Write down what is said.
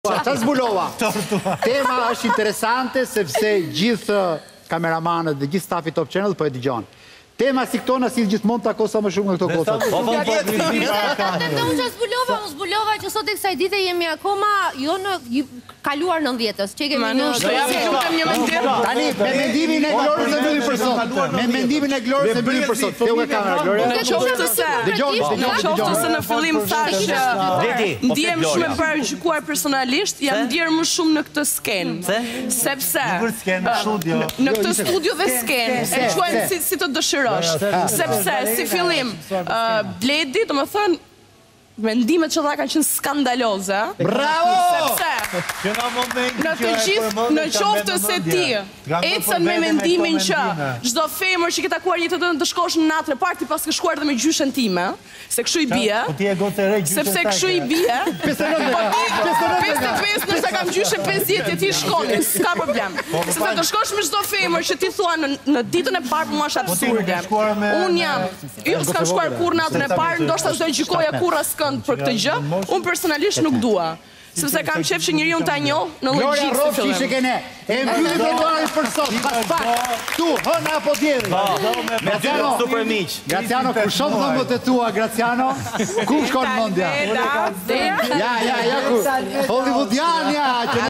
Ta zbulova. Tema është interesante sepse gjithë kameramanët dhe gjithë stafi Top Channel po e dëgjon. Tema si këto na sill gjithmonë tako sa më shumë në këto kohë. Unë zbulova që sot e kësaj dite jemi akoma jo në kaluar 90-s. Që kemi në tani me mendimin e Glorës e mbyllim për sot. Me mendimin e Glorës e mbyllim për sot. Kjo ka kamera Glorë. Në qoftë se në fillim thash ndiem shumë e paraqykuar personalisht, jam ndier më shumë në këtë skenë. Sepse në këtë studio dhe skenë e quajmë si të dëshirosh. Sepse si fillim Bledi, domethënë mendimet që dha kanë qenë skandaloze. Bravo! Sepse në të gjithë, në qoftë se ti ecën me mendimin që çdo femër që ke takuar një të shkosh në natën e parë ti pas ke shkuar dhe me gjyshen time, se kështu i bie. Sepse kështu i bie. 55 nëse kam gjyshen 50 e ti shkon, s'ka problem. Sepse të shkosh me çdo femër që ti thua në ditën e parë mua është absurde. Unë jam, jo s'kam shkuar kurrë natën e parë, ndoshta s'do gjykoja kurrë askënd për këtë gjë, unë personalisht nuk dua. Sepse kam qef që njëri unë ta njoh në logjikë së fillim. E mbyllim programin për sot, pas pak, tu, hëna apo djeli. Me dy super miq. Graciano, kur shoh dhëmbët e tua, Graciano, ku shkon mendja? Ja, ku? Hollywoodiania.